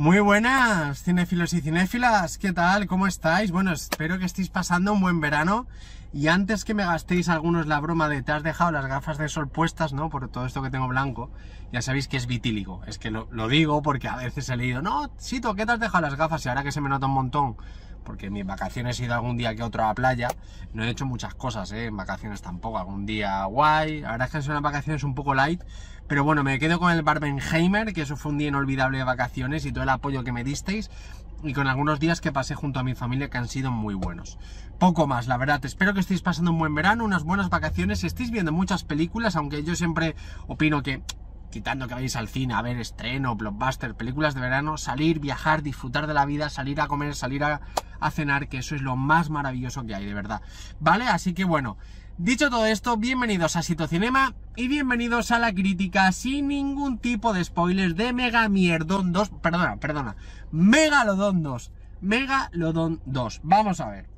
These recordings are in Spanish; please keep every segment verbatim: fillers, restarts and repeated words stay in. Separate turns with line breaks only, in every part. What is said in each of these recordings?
Muy buenas, cinéfilos y cinéfilas, ¿qué tal? ¿Cómo estáis? Bueno, espero que estéis pasando un buen verano. Y antes que me gastéis algunos la broma de te has dejado las gafas de sol puestas, ¿no? Por todo esto que tengo blanco, ya sabéis que es vitíligo. Es que lo, lo digo porque a veces he leído, no, Sito, ¿qué te has dejado las gafas? Y ahora que se me nota un montón, porque en mis vacaciones he ido algún día que otro a la playa, no he hecho muchas cosas, ¿eh? En vacaciones tampoco, algún día guay. La verdad es que son unas vacaciones un poco light, pero bueno, me quedo con el Barbenheimer, que eso fue un día inolvidable de vacaciones y todo el apoyo que me disteis, y con algunos días que pasé junto a mi familia que han sido muy buenos. Poco más, la verdad. Espero que estéis pasando un buen verano, unas buenas vacaciones, estéis viendo muchas películas, aunque yo siempre opino que, quitando que vayáis al cine a ver estreno, blockbuster, películas de verano, salir, viajar, disfrutar de la vida, salir a comer, salir a, a cenar, que eso es lo más maravilloso que hay, de verdad. ¿Vale? Así que bueno, dicho todo esto, bienvenidos a Sito Cinema y bienvenidos a la crítica sin ningún tipo de spoilers de Mega Mierdón dos, perdona, perdona, Megalodon dos, Megalodon dos. Vamos a ver.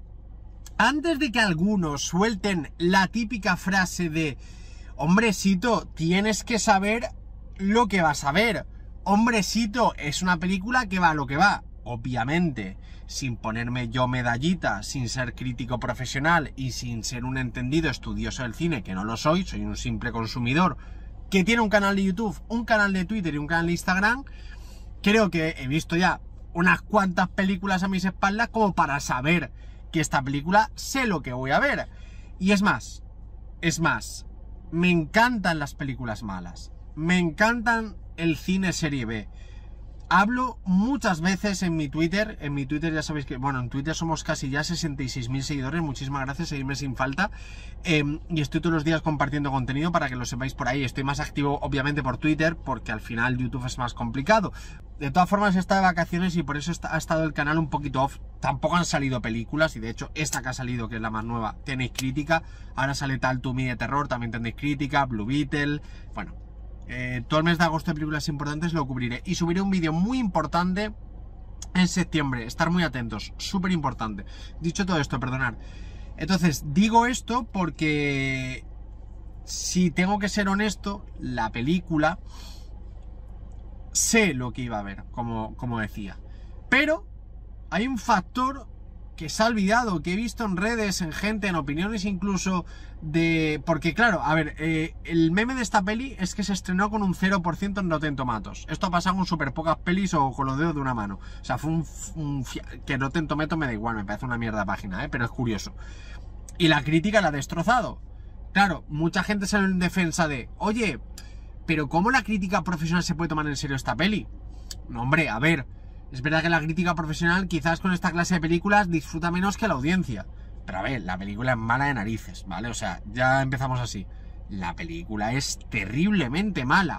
Antes de que algunos suelten la típica frase de hombrecito, tienes que saber lo que vas a ver. Hombrecito, es una película que va a lo que va. Obviamente, sin ponerme yo medallita, sin ser crítico profesional y sin ser un entendido estudioso del cine, que no lo soy, soy un simple consumidor que tiene un canal de YouTube, un canal de Twitter y un canal de Instagram. Creo que he visto ya unas cuantas películas a mis espaldas como para saber que esta película sé lo que voy a ver. Y es más, es más, me encantan las películas malas, me encantan el cine serie B. Hablo muchas veces en mi Twitter, en mi Twitter ya sabéis que, bueno, en Twitter somos casi ya sesenta y seis mil seguidores, muchísimas gracias, seguidme sin falta, eh, y estoy todos los días compartiendo contenido para que lo sepáis por ahí. Estoy más activo obviamente por Twitter, porque al final YouTube es más complicado. De todas formas, he estado de vacaciones y por eso está, ha estado el canal un poquito off. Tampoco han salido películas, y de hecho esta que ha salido, que es la más nueva, tenéis crítica. Ahora sale Tal To Me de terror, también tenéis crítica, Blue Beetle, bueno... Eh, todo el mes de agosto de películas importantes lo cubriré y subiré un vídeo muy importante en septiembre, estar muy atentos, súper importante. Dicho todo esto, perdonad, entonces digo esto porque si tengo que ser honesto, la película sé lo que iba a ver, como, como decía, pero hay un factor que se ha olvidado, que he visto en redes, en gente, en opiniones incluso de... Porque claro, a ver, eh, el meme de esta peli es que se estrenó con un cero por ciento en Rotten Tomatoes. Esto ha pasado con súper pocas pelis o con los dedos de una mano. O sea, fue un... un que Rotten Tomatoes me da igual, me parece una mierda página, ¿eh? Pero es curioso. Y la crítica la ha destrozado. Claro, mucha gente sale en defensa de... Oye, pero ¿cómo la crítica profesional se puede tomar en serio esta peli? No, hombre, a ver... Es verdad que la crítica profesional quizás con esta clase de películas disfruta menos que la audiencia. Pero a ver, la película es mala de narices, ¿vale? O sea, ya empezamos así. La película es terriblemente mala.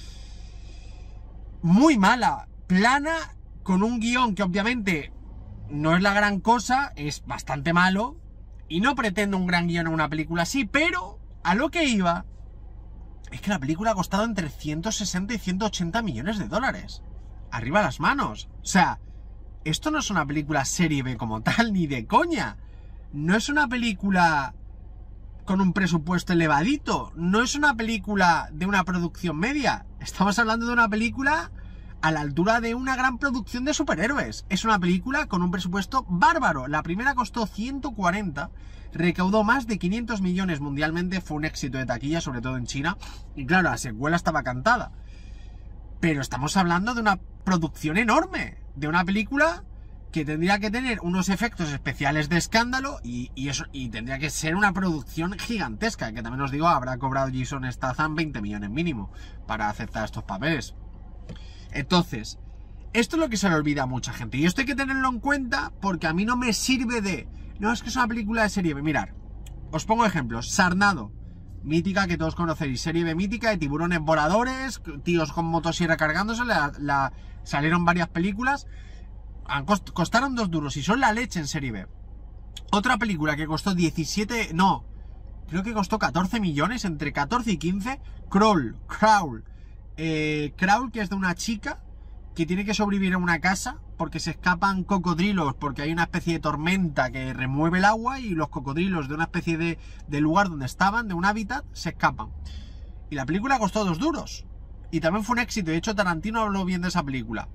Muy mala. Plana, con un guión que obviamente no es la gran cosa, es bastante malo. Y no pretendo un gran guión en una película así, pero a lo que iba es que la película ha costado entre ciento sesenta y ciento ochenta millones de dólares. Arriba las manos. O sea, esto no es una película serie B como tal, ni de coña. No es una película con un presupuesto elevadito. No es una película de una producción media. Estamos hablando de una película a la altura de una gran producción de superhéroes. Es una película con un presupuesto bárbaro. La primera costó ciento cuarenta, recaudó más de quinientos millones mundialmente, fue un éxito de taquilla, sobre todo en China. Y claro, la secuela estaba cantada. Pero estamos hablando de una producción enorme, de una película que tendría que tener unos efectos especiales de escándalo y, y eso, y tendría que ser una producción gigantesca, que también os digo, habrá cobrado Jason Statham veinte millones mínimo para aceptar estos papeles. Entonces, esto es lo que se le olvida a mucha gente, y esto hay que tenerlo en cuenta porque a mí no me sirve de... No, es que es una película de serie B. Mirad, os pongo ejemplos. Sarnado, mítica que todos conocéis, serie B mítica de tiburones voladores, tíos con motosierra cargándose, la, la, salieron varias películas, han cost, costaron dos duros y son la leche en serie B. Otra película que costó diecisiete, no, creo que costó catorce millones, entre catorce y quince, Crawl, Crawl, eh, Crawl, que es de una chica que tiene que sobrevivir en una casa porque se escapan cocodrilos, porque hay una especie de tormenta que remueve el agua y los cocodrilos de una especie de, de lugar donde estaban, de un hábitat, se escapan. Y la película costó dos duros. Y también fue un éxito, de hecho Tarantino habló bien de esa película.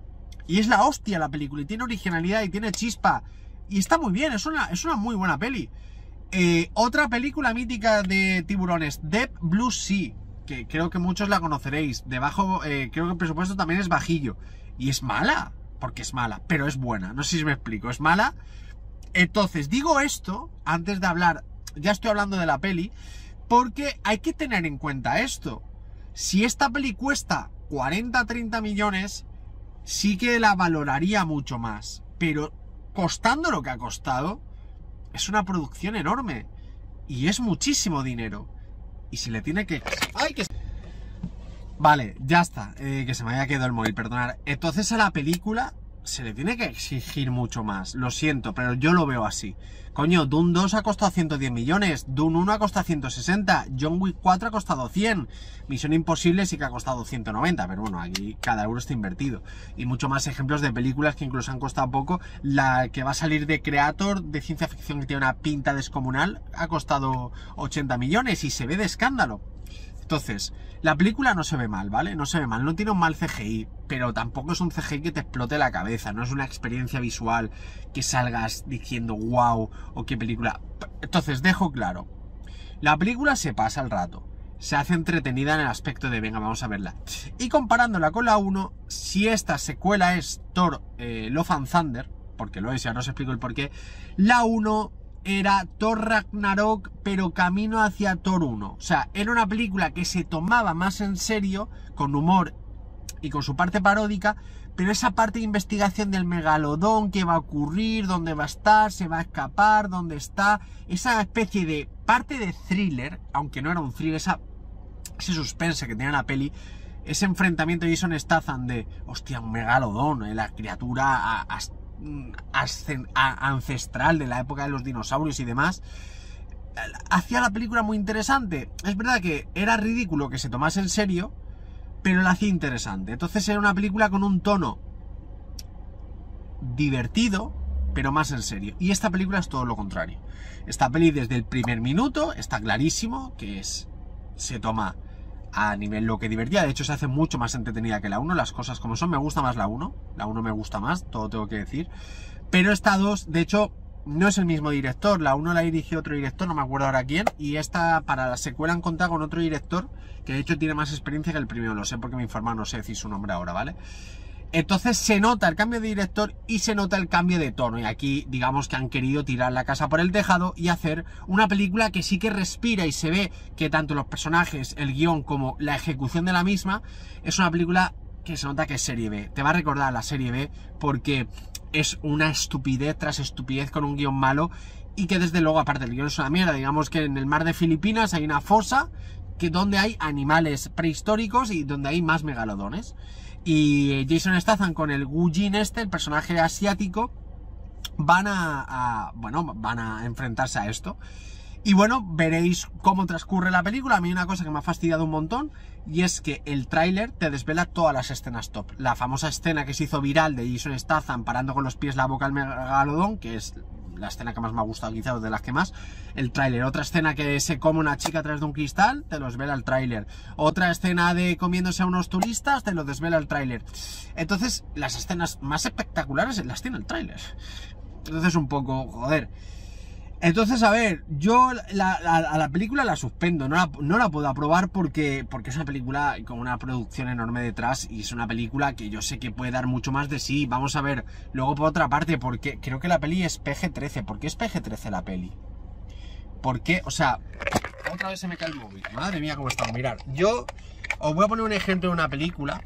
Y es la hostia la película, y tiene originalidad, y tiene chispa. Y está muy bien, es una, es una muy buena peli. Eh, otra película mítica de tiburones, Deep Blue Sea, que creo que muchos la conoceréis. Debajo, eh, creo que el presupuesto también es bajillo. Y es mala, porque es mala, pero es buena. No sé si me explico, es mala. Entonces, digo esto, antes de hablar, ya estoy hablando de la peli, porque hay que tener en cuenta esto. Si esta peli cuesta cuarenta a treinta millones, sí que la valoraría mucho más. Pero costando lo que ha costado, es una producción enorme. Y es muchísimo dinero. Y se le tiene que... ¡Ay, que... Vale, ya está. Eh, que se me haya quedado el móvil, perdonad. Entonces a la película se le tiene que exigir mucho más. Lo siento, pero yo lo veo así. Coño, Dune dos ha costado ciento diez millones, Dune uno ha costado ciento sesenta, John Wick cuatro ha costado cien, Misión Imposible sí que ha costado ciento noventa, pero bueno, aquí cada euro está invertido. Y mucho más ejemplos de películas que incluso han costado poco. La que va a salir de Creator, de ciencia ficción, que tiene una pinta descomunal, ha costado ochenta millones y se ve de escándalo. Entonces, la película no se ve mal, ¿vale? No se ve mal, no tiene un mal C G I, pero tampoco es un C G I que te explote la cabeza, no es una experiencia visual que salgas diciendo wow o qué película. Entonces, dejo claro, la película se pasa el rato, se hace entretenida en el aspecto de venga, vamos a verla. Y comparándola con la uno, si esta secuela es Thor eh, Love and Thunder, porque lo es, ya no os explico el porqué, la uno... era Thor Ragnarok, pero camino hacia Thor uno. O sea, era una película que se tomaba más en serio, con humor y con su parte paródica, pero esa parte de investigación del megalodón, qué va a ocurrir, dónde va a estar, se va a escapar, dónde está, esa especie de parte de thriller, aunque no era un thriller, esa, ese suspense que tenía la peli, ese enfrentamiento de Jason Statham de, hostia, un megalodón, eh, la criatura a, a, ancestral de la época de los dinosaurios y demás, hacía la película muy interesante. Es verdad que era ridículo que se tomase en serio, pero la hacía interesante. Entonces era una película con un tono divertido, pero más en serio. Y esta película es todo lo contrario. Esta peli desde el primer minuto está clarísimo que es, se toma a nivel lo que divertía. De hecho se hace mucho más entretenida que la uno, las cosas como son. Me gusta más la uno, la uno me gusta más, todo tengo que decir. Pero esta dos, de hecho, no es el mismo director. La uno la dirigió otro director, no me acuerdo ahora quién. Y esta, para la secuela, han contado con otro director que de hecho tiene más experiencia que el primero. Lo sé porque me informan, no sé decir su nombre ahora, ¿vale? Entonces se nota el cambio de director y se nota el cambio de tono. Y aquí digamos que han querido tirar la casa por el tejado y hacer una película que sí que respira y se ve que tanto los personajes, el guión como la ejecución de la misma es una película que se nota que es serie B. Te va a recordar a la serie B porque es una estupidez tras estupidez con un guión malo y que desde luego, aparte el guión es una mierda. Digamos que en el mar de Filipinas hay una fosa que donde hay animales prehistóricos y donde hay más megalodones. Y Jason Statham con el Wu Jin este, el personaje asiático, van a, a, bueno, van a enfrentarse a esto. Y bueno, veréis cómo transcurre la película. A mí hay una cosa que me ha fastidiado un montón, y es que el tráiler te desvela todas las escenas top. La famosa escena que se hizo viral de Jason Statham parando con los pies la boca al megalodón, que es la escena que más me ha gustado, quizás de las que más. El tráiler. Otra escena que se come una chica a través de un cristal, te lo desvela el tráiler. Otra escena de comiéndose a unos turistas, te lo desvela el tráiler. Entonces, las escenas más espectaculares las tiene el tráiler. Entonces, un poco, joder. Entonces, a ver, yo la, la, a la película la suspendo, no la, no la puedo aprobar porque, porque es una película con una producción enorme detrás y es una película que yo sé que puede dar mucho más de sí. Vamos a ver, luego por otra parte, porque creo que la peli es P G trece. ¿Por qué es P G trece la peli? ¿Por qué? O sea, otra vez se me cae el móvil. Madre mía, cómo está. Mirad, yo os voy a poner un ejemplo de una película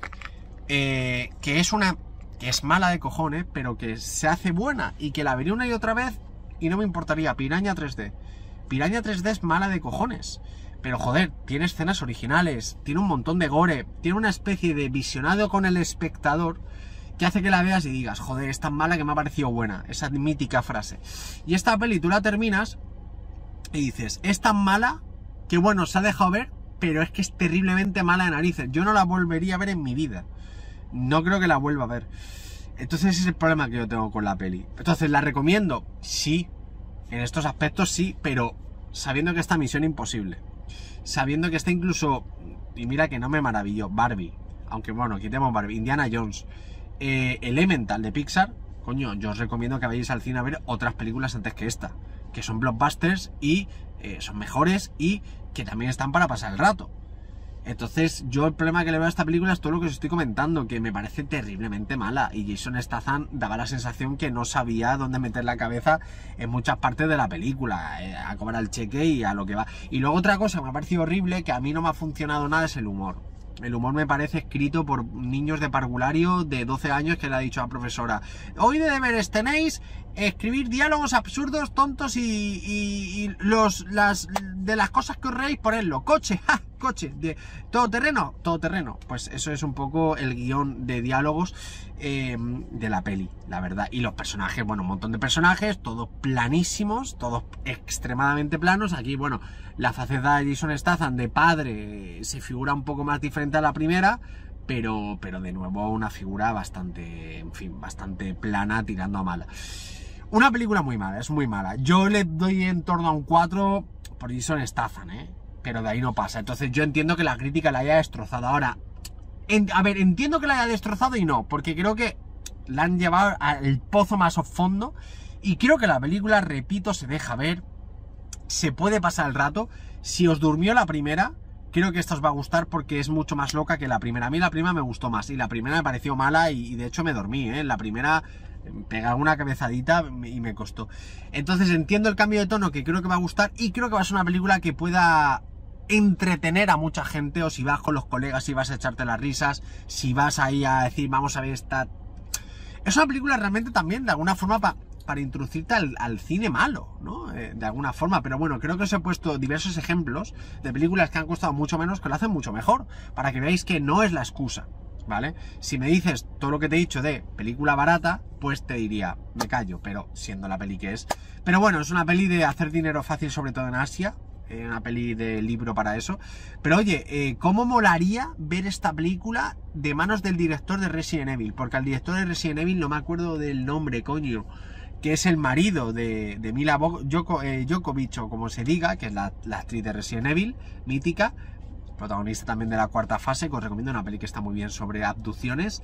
eh, que es una que es mala de cojones, pero que se hace buena y que la vería una y otra vez y no me importaría. Piranha tres D. Piranha tres D es mala de cojones, pero joder, tiene escenas originales, tiene un montón de gore, tiene una especie de visionado con el espectador que hace que la veas y digas, joder, es tan mala que me ha parecido buena, esa mítica frase. Y esta peli tú la terminas y dices, es tan mala que bueno, se ha dejado ver, pero es que es terriblemente mala de narices. Yo no la volvería a ver en mi vida, no creo que la vuelva a ver. Entonces ese es el problema que yo tengo con la peli. Entonces, ¿la recomiendo? Sí, en estos aspectos sí, pero sabiendo que está Misión Imposible, sabiendo que está incluso, y mira que no me maravilló, Barbie, aunque bueno, quitemos Barbie, Indiana Jones, eh, Elemental de Pixar, coño, yo os recomiendo que vayáis al cine a ver otras películas antes que esta, que son blockbusters y eh, son mejores y que también están para pasar el rato. Entonces, yo el problema que le veo a esta película es todo lo que os estoy comentando, que me parece terriblemente mala. Y Jason Statham daba la sensación que no sabía dónde meter la cabeza en muchas partes de la película, eh, a cobrar el cheque y a lo que va. Y luego otra cosa que me ha parecido horrible, que a mí no me ha funcionado nada, es el humor. El humor me parece escrito por niños de parvulario de doce años que le ha dicho a la profesora: hoy de deberes tenéis escribir diálogos absurdos, tontos y, y, y los las de las cosas que os reís, ponedlo. Coche, ja, coche, de todoterreno, todoterreno. Pues eso es un poco el guión de diálogos eh, de la peli, la verdad. Y los personajes, bueno, un montón de personajes, todos planísimos, todos extremadamente planos. Aquí, bueno, la faceta de Jason Statham de padre se figura un poco más diferente a la primera, pero, pero de nuevo una figura bastante, en fin, bastante plana, tirando a mala. Una película muy mala, es muy mala. Yo le doy en torno a un cuatro por Jason Statham, ¿eh? Pero de ahí no pasa. Entonces yo entiendo que la crítica la haya destrozado. Ahora, en, a ver, entiendo que la haya destrozado y no, porque creo que la han llevado al pozo más a fondo. Y creo que la película, repito, se deja ver, se puede pasar el rato. Si os durmió la primera, creo que esta os va a gustar porque es mucho más loca que la primera. A mí la primera me gustó más y la primera me pareció mala y, y de hecho me dormí, ¿eh? La primera pegaba una cabezadita y me costó. Entonces entiendo el cambio de tono que creo que va a gustar y creo que va a ser una película que pueda entretener a mucha gente, o si vas con los colegas, si vas a echarte las risas, si vas ahí a decir vamos a ver esta... Es una película realmente también de alguna forma para... para introducirte al, al cine malo, ¿no? Eh, de alguna forma, pero bueno, creo que os he puesto diversos ejemplos de películas que han costado mucho menos, que lo hacen mucho mejor, para que veáis que no es la excusa, ¿vale? Si me dices todo lo que te he dicho de película barata, pues te diría, me callo, pero siendo la peli que es. Pero bueno, es una peli de hacer dinero fácil, sobre todo en Asia, eh, una peli de libro para eso. Pero oye, eh, ¿cómo molaría ver esta película de manos del director de Resident Evil? Porque al director de Resident Evil no me acuerdo del nombre, coño, que es el marido de, de Mila Joko, eh, Jovovich, o como se diga, que es la, la actriz de Resident Evil, mítica, protagonista también de la cuarta fase, que os recomiendo, una peli que está muy bien sobre abducciones.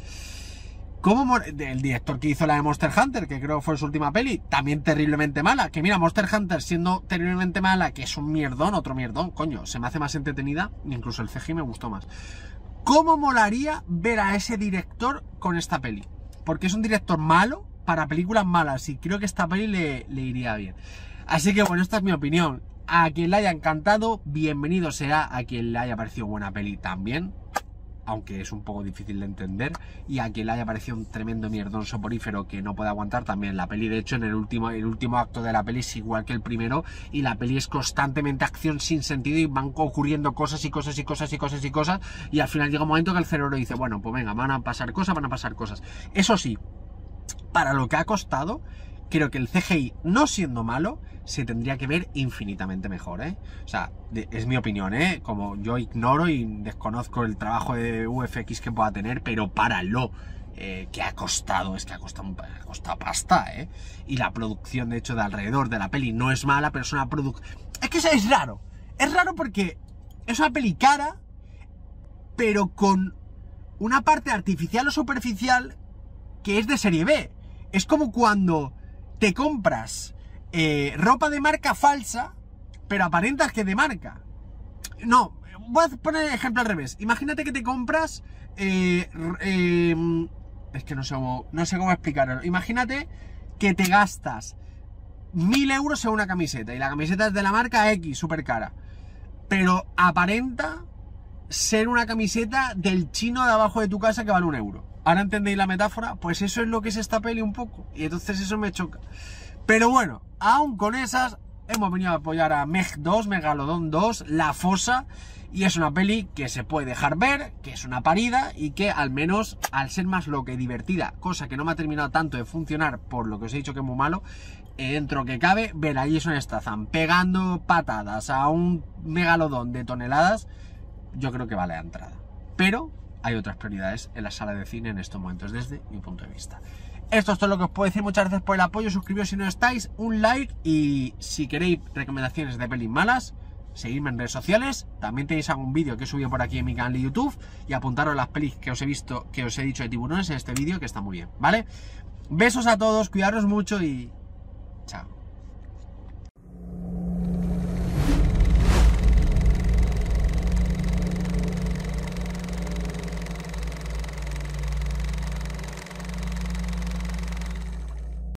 Como el director que hizo la de Monster Hunter, que creo que fue su última peli, también terriblemente mala. Que mira, Monster Hunter siendo terriblemente mala, que es un mierdón, otro mierdón, coño, se me hace más entretenida, incluso el C G I me gustó más. ¿Cómo molaría ver a ese director con esta peli? Porque es un director malo para películas malas y creo que esta peli le, le iría bien. Así que bueno, esta es mi opinión. A quien le haya encantado, bienvenido sea. A quien le haya parecido buena peli también, aunque es un poco difícil de entender. Y a quien le haya parecido un tremendo mierdón soporífero que no puede aguantar también. La peli, de hecho, en el último, el último acto de la peli es igual que el primero, y la peli es constantemente acción sin sentido y van ocurriendo cosas y cosas y cosas y cosas y cosas, y al final llega un momento que el cerebro dice, bueno, pues venga, van a pasar cosas, van a pasar cosas. Eso sí, para lo que ha costado, creo que el C G I, no siendo malo, se tendría que ver infinitamente mejor, ¿eh? O sea, de, es mi opinión, ¿eh? Como yo ignoro y desconozco el trabajo de U F X que pueda tener, pero páralo, eh, que ha costado, es que ha costado, ha costado pasta, ¿eh? Y la producción, de hecho, de alrededor de la peli no es mala, pero es una producción... Es que es raro, es raro porque es una peli cara, pero con una parte artificial o superficial que es de serie B. Es como cuando te compras eh, ropa de marca falsa, pero aparentas que de marca. No, voy a poner el ejemplo al revés. Imagínate que te compras... Eh, eh, es que no sé, cómo, no sé cómo explicarlo. Imagínate que te gastas mil euros en una camiseta y la camiseta es de la marca X, súper cara, pero aparenta ser una camiseta del chino de abajo de tu casa que vale un euro. ¿Ahora entendéis la metáfora? Pues eso es lo que es esta peli un poco. Y entonces eso me choca. Pero bueno, aún con esas, hemos venido a apoyar a Meg dos, Megalodon dos, La Fosa. Y es una peli que se puede dejar ver, que es una parida y que al menos, al ser más loca y divertida, cosa que no me ha terminado tanto de funcionar por lo que os he dicho que es muy malo, eh, dentro que cabe, ver a Jason Statham pegando patadas a un megalodón de toneladas, yo creo que vale la entrada. Pero hay otras prioridades en la sala de cine en estos momentos, desde mi punto de vista. Esto es todo lo que os puedo decir. Muchas gracias por el apoyo. Suscribiros si no estáis, un like, y si queréis recomendaciones de pelis malas, seguidme en redes sociales, también tenéis algún vídeo que he subido por aquí en mi canal de YouTube y apuntaros las pelis que os he visto, que os he dicho de tiburones en este vídeo, que está muy bien, ¿vale? Besos a todos, cuidaros mucho y chao.